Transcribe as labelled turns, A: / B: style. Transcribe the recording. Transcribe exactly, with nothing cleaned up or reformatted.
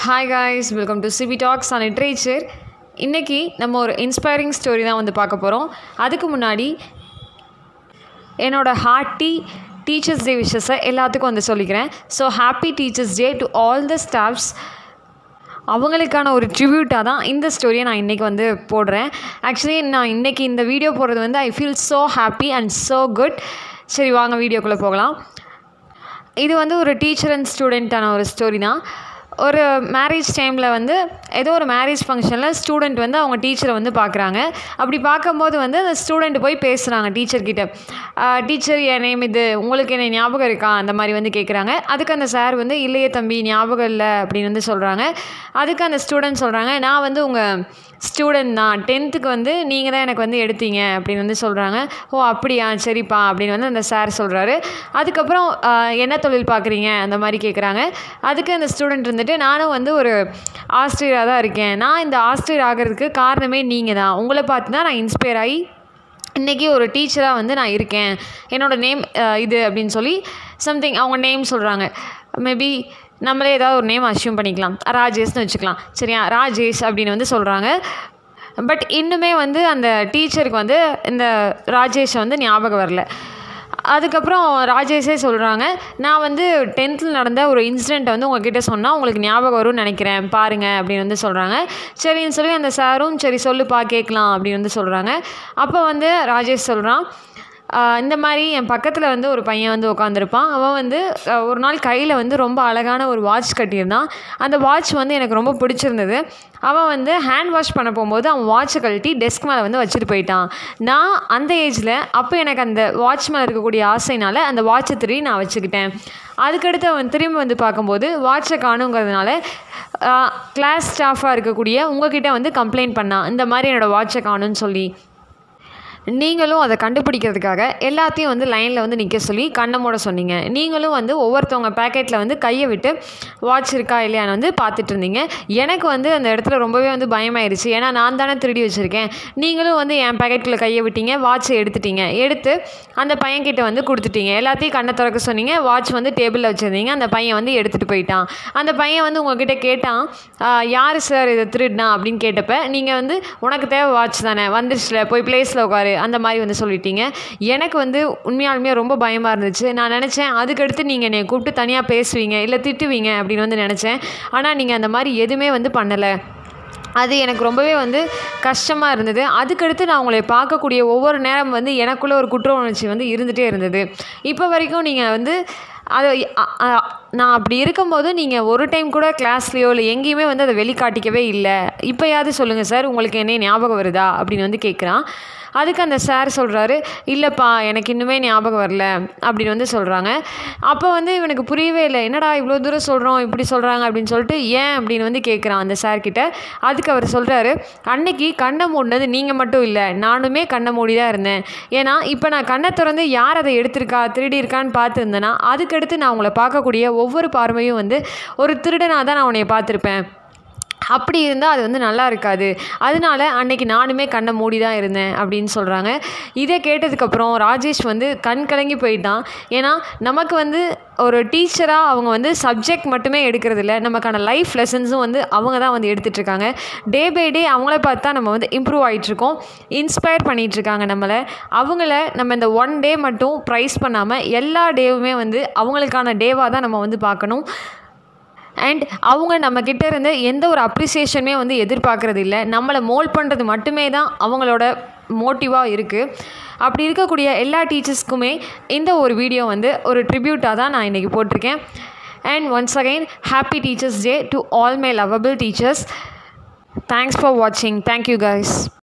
A: Hi guys, welcome to C B Talks on Literature. இன்னைக்கு நம்ம ஒரு இன்ஸ்பைரிங் ஸ்டோரி தான் வந்து பார்க்க போகிறோம். அதுக்கு முன்னாடி என்னோட ஹார்ட்டி டீச்சர்ஸ் டே விஷஸை எல்லாத்துக்கும் வந்து சொல்லிக்கிறேன். So happy teachers day to all the ஸ்டாஃப்ஸ். அவங்களுக்கான ஒரு ட்ரிபியூட்டாக தான் இந்த ஸ்டோரியை நான் இன்றைக்கி வந்து போடுறேன். ஆக்சுவலி நான் இன்றைக்கி இந்த வீடியோ போடுறது வந்து I feel so happy and so good. சரி வாங்க வீடியோக்குள்ளே போகலாம். இது வந்து ஒரு டீச்சர் அண்ட் ஸ்டூடெண்ட்டான ஒரு ஸ்டோரி தான். ஒரு மேரேஜ் டைமில் வந்து ஏதோ ஒரு மேரேஜ் ஃபங்க்ஷனில் ஸ்டூடெண்ட் வந்து அவங்க டீச்சரை வந்து பார்க்குறாங்க. அப்படி பார்க்கும்போது வந்து அந்த ஸ்டூடெண்ட் போய் பேசுகிறாங்க டீச்சர்கிட்ட. டீச்சர் என் நேம் இது, உங்களுக்கு என்ன ஞாபகம் இருக்கா அந்த மாதிரி வந்து கேட்குறாங்க. அதுக்கு அந்த சார் வந்து இல்லையே தம்பி ஞாபகம் இல்லை அப்படின்னு வந்து சொல்கிறாங்க. அதுக்கு அந்த ஸ்டூடெண்ட் சொல்கிறாங்க, நான் வந்து உங்கள் ஸ்டூடெண்ட் தான், டென்த்துக்கு வந்து நீங்கள் தான் எனக்கு வந்து எடுத்தீங்க அப்படின்னு வந்து சொல்கிறாங்க. ஓ அப்படியா, சரிப்பா அப்படின்னு வந்து அந்த சார் சொல்கிறாரு. அதுக்கப்புறம் என்ன தொழில் பார்க்குறீங்க அந்த மாதிரி கேட்குறாங்க. அதுக்கு அந்த ஸ்டூடெண்ட் இருந்துட்டு, நானும் வந்து ஒரு ஆசிரியராக தான் இருக்கேன். நான் இந்த ஆசிரியர் ஆகிறதுக்கு காரணமே நீங்கள் தான். உங்களை பார்த்து தான் நான் இன்ஸ்பயர் ஆகி இன்றைக்கி ஒரு டீச்சராக வந்து நான் இருக்கேன். என்னோடய நேம் இது அப்படின்னு சொல்லி சம்திங் அவங்க நேம் சொல்கிறாங்க. மேபி நம்மளே ஏதாவது ஒரு நேம் அஷ்யூம் பண்ணிக்கலாம், ராஜேஷ்னு வச்சுக்கலாம். சரியா, ராஜேஷ் அப்படின்னு வந்து சொல்கிறாங்க. பட் இன்னுமே வந்து அந்த டீச்சருக்கு வந்து இந்த ராஜேஷை வந்து ஞாபகம் வரல. அதுக்கப்புறம் ராஜேஷே சொல்கிறாங்க, நான் வந்து டென்த்தில் நடந்த ஒரு இன்சிடெண்ட்டை வந்து உங்ககிட்ட சொன்னால் உங்களுக்கு ஞாபகம் வரும்னு நினைக்கிறேன் பாருங்கள் அப்படின்னு வந்து சொல்கிறாங்க. சரின்னு சொல்லி அந்த சாரும் சரி சொல்லுப்பா கேட்கலாம் அப்படின்னு வந்து சொல்கிறாங்க. அப்போ வந்து ராஜேஷ் சொல்கிறான், இந்த மாதிரி என் பக்கத்தில் வந்து ஒரு பையன் வந்து உட்காந்துருப்பான். அவன் வந்து ஒரு நாள் கையில் வந்து ரொம்ப அழகான ஒரு வாட்ச் கட்டியிருந்தான். அந்த வாட்ச் வந்து எனக்கு ரொம்ப பிடிச்சிருந்தது. அவன் வந்து ஹேண்ட் வாஷ் பண்ண போகும்போது அவன் வாட்சை கழட்டி டெஸ்க் மேலே வந்து வச்சுட்டு போயிட்டான். நான் அந்த ஏஜில் அப்போ எனக்கு அந்த வாட்ச் மேலே இருக்கக்கூடிய ஆசைனால் அந்த வாட்சை திருடி நான் வச்சுக்கிட்டேன். அதுக்கடுத்து அவன் திரும்பி வந்து பார்க்கும்போது வாட்சை காணுங்கிறதுனால கிளாஸ் ஸ்டாஃபாக இருக்கக்கூடிய உங்ககிட்ட வந்து கம்ப்ளைண்ட் பண்ணான், இந்த மாதிரி என்னோடய வாட்சை காணுன்னு சொல்லி. நீங்களும் அதை கண்டுபிடிக்கிறதுக்காக எல்லாத்தையும் வந்து லைனில் வந்து நிற்க சொல்லி கண்ணை மூட சொன்னீங்க. நீங்களும் வந்து ஒவ்வொருத்தவங்க பேக்கெட்டில் வந்து கையை விட்டு வாட்ச் இருக்கா இல்லையான்னு வந்து பார்த்துட்டு இருந்தீங்க. எனக்கு வந்து அந்த இடத்துல ரொம்பவே வந்து பயமாயிருச்சு. ஏன்னா நான் தானே திருடி வச்சுருக்கேன். நீங்களும் வந்து என் பேக்கெட்டில் கையை விட்டீங்க, வாட்சை எடுத்துட்டீங்க. எடுத்து அந்த பையன்கிட்ட வந்து கொடுத்துட்டீங்க. எல்லாத்தையும் கண்ணை திறக்க சொன்னீங்க. வாட்ச் வந்து டேபிளில் வச்சுருந்தீங்க. அந்த பையன் வந்து எடுத்துகிட்டு போயிட்டான். அந்த பையன் வந்து உங்ககிட்ட கேட்டான், யார் சார் இதை திருடினா அப்படின்னு கேட்டப்ப நீங்கள் வந்து உனக்கு தேவை வாட்ச் தானே, வந்துருச்சுல போய் பிளேஸில் உட்காரு அந்த மாதிரி வந்து சொல்லிட்டீங்க. எனக்கு வந்து உண்மையாலுமே ரொம்ப பயமாக இருந்துச்சு. நான் நினச்சேன் அதுக்கடுத்து நீங்கள் என்னை கூப்பிட்டு தனியாக பேசுவீங்க இல்லை திட்டுவீங்க அப்படின்னு வந்து நினச்சேன். ஆனால் நீங்கள் அந்த மாதிரி எதுவுமே வந்து பண்ணலை. அது எனக்கு ரொம்பவே வந்து கஷ்டமாக இருந்தது. அதுக்கடுத்து நான் உங்களை பார்க்கக்கூடிய ஒவ்வொரு நேரம் வந்து எனக்குள்ளே ஒரு குற்ற உணர்ச்சி வந்து இருந்துகிட்டே இருந்தது. இப்போ வரைக்கும் நீங்கள் வந்து அது நான் அப்படி இருக்கும்போது நீங்கள் ஒரு டைம் கூட கிளாஸ்லேயோ இல்லை எங்கேயுமே வந்து அதை வெளிக்காட்டிக்கவே இல்லை. இப்போயாவது சொல்லுங்கள் சார், உங்களுக்கு என்ன ஞாபகம் வருதா அப்படின்னு வந்து கேட்குறான். அதுக்கு அந்த சார் சொல்கிறாரு, இல்லைப்பா எனக்கு இன்னுமே ஞாபகம் வரல அப்படின்னு வந்து சொல்கிறாங்க. அப்போ வந்து இவனுக்கு புரியவே இல்லை, என்னடா இவ்வளோ தூரம் சொல்கிறோம் இப்படி சொல்கிறாங்க அப்படின்னு சொல்லிட்டு ஏன் அப்படின்னு வந்து கேட்குறான் அந்த சார்கிட்ட. அதுக்கு அவர் சொல்கிறாரு, அன்னைக்கு கண்ணை மூடினது நீங்கள் மட்டும் இல்லை, நானுமே கண்ணை மூடி தான் இருந்தேன். ஏன்னா இப்போ நான் கண்ணை திறந்து யார் அதை எடுத்திருக்கா திருடி இருக்கான்னு பார்த்துருந்தேன்னா அதுக்கடுத்து நான் உங்களை பார்க்கக்கூடிய ஒவ்வொரு பார்வையும் வந்து ஒரு திருடனாக தான் நான் உன்னை பார்த்துருப்பேன். அப்படி இருந்தால் அது வந்து நல்லா இருக்காது. அதனால அன்னைக்கு நானுமே கண்ணை மூடி தான் இருந்தேன் அப்படின்னு சொல்கிறாங்க. இதை கேட்டதுக்கப்புறம் ராஜேஷ் வந்து கண் கலங்கி போயிட்டான். ஏன்னா நமக்கு வந்து ஒரு டீச்சராக அவங்க வந்து சப்ஜெக்ட் மட்டுமே எடுக்கிறதில்ல, நமக்கான லைஃப் லெசன்ஸும் வந்து அவங்க தான் வந்து எடுத்துகிட்ருக்காங்க. டே பை டே அவங்கள பார்த்து தான் நம்ம வந்து இம்ப்ரூவ் ஆகிட்ருக்கோம், இன்ஸ்பயர் பண்ணிகிட்ருக்காங்க நம்மளை. அவங்கள நம்ம இந்த ஒன் டே மட்டும் ப்ரைஸ் பண்ணாமல் எல்லா டேவுமே வந்து அவங்களுக்கான டேவாக தான் நம்ம வந்து பார்க்கணும். அண்ட் அவங்க நம்மக்கிட்ட இருந்து எந்த ஒரு அப்ரிசியேஷனுமே வந்து எதிர்பார்க்குறது இல்லை, நம்மளை மோல்ட் பண்ணுறது மட்டுமே தான் அவங்களோட மோட்டிவாக இருக்குது. அப்படி இருக்கக்கூடிய எல்லா டீச்சர்ஸ்க்குமே இந்த ஒரு வீடியோ வந்து ஒரு ட்ரிபியூட்டாக தான் நான் இன்றைக்கி போட்டிருக்கேன். And once again happy teachers day to all my lovable teachers. Thanks for வாட்சிங். Thank you guys.